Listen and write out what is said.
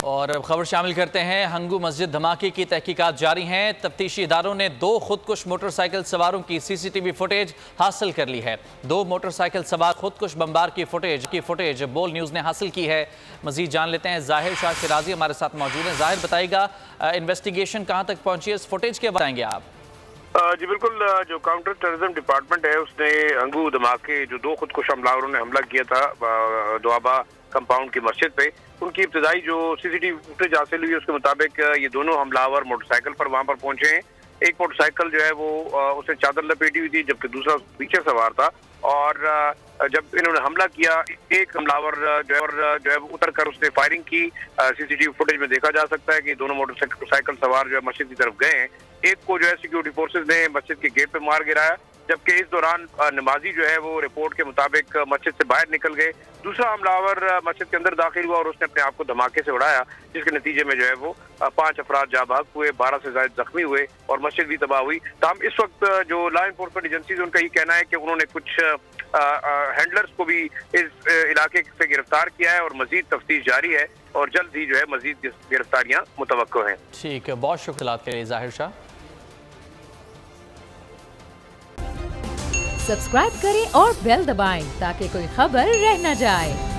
और अब खबर शामिल करते हैं। हंगू मस्जिद धमाके की तहकीकात जारी हैं। तफ्तीशी इदारों ने 2 खुदकुश मोटरसाइकिल सवारों की सीसीटीवी फुटेज हासिल कर ली है। 2 मोटरसाइकिल सवार खुदकुश बमबार की फुटेज बोल न्यूज़ ने हासिल की है। मजीद जान लेते हैं। जाहिर शाह शिराजी हमारे साथ मौजूद हैं। जाहिर, बताइएगा इन्वेस्टिगेशन कहाँ तक पहुंची है, इस फुटेज के बताएंगे आप? जी बिल्कुल, जो काउंटर टेररिज्म डिपार्टमेंट है उसने हंगू धमाके जो 2 खुदकुश हमलावरों ने हमला किया था दोआबा कंपाउंड की मस्जिद पे, उनकी इब्तदाई जो सीसीटीवी फुटेज हासिल हुई है उसके मुताबिक ये दोनों हमलावर मोटरसाइकिल पर वहां पर पहुंचे हैं। एक मोटरसाइकिल जो है वो उसने चादर लपेटी हुई थी, जबकि दूसरा पीछे सवार था। और जब इन्होंने हमला किया, एक हमलावर जो है उतर कर उसने फायरिंग की। सीसीटीवी फुटेज में देखा जा सकता है कि दोनों मोटरसाइकिल सवार जो है मस्जिद की तरफ गए हैं। एक को जो है सिक्योरिटी फोर्सेज ने मस्जिद के गेट पे मार गिराया, जबकि इस दौरान नमाजी जो है वो रिपोर्ट के मुताबिक मस्जिद से बाहर निकल गए। दूसरा हमलावर मस्जिद के अंदर दाखिल हुआ और उसने अपने आप को धमाके से उड़ाया, जिसके नतीजे में जो है वो 5 अफराद जाँ भाग हुए, 12 से ज्यादा जख्मी हुए और मस्जिद भी तबाह हुई। तमाम इस वक्त जो लॉ एनफोर्समेंट एजेंसीज, उनका ये कहना है कि उन्होंने कुछ हैंडलर्स को भी इस इलाके से गिरफ्तार किया है और मजीद तफ्तीश जारी है और जल्द ही जो है मजीद गिरफ्तारियां मुतवक्को हैं। ठीक है, बहुत शुक्रिया के लिए जाहिर शाह। सब्सक्राइब करें और बेल दबाएं ताकि कोई खबर रह न जाए।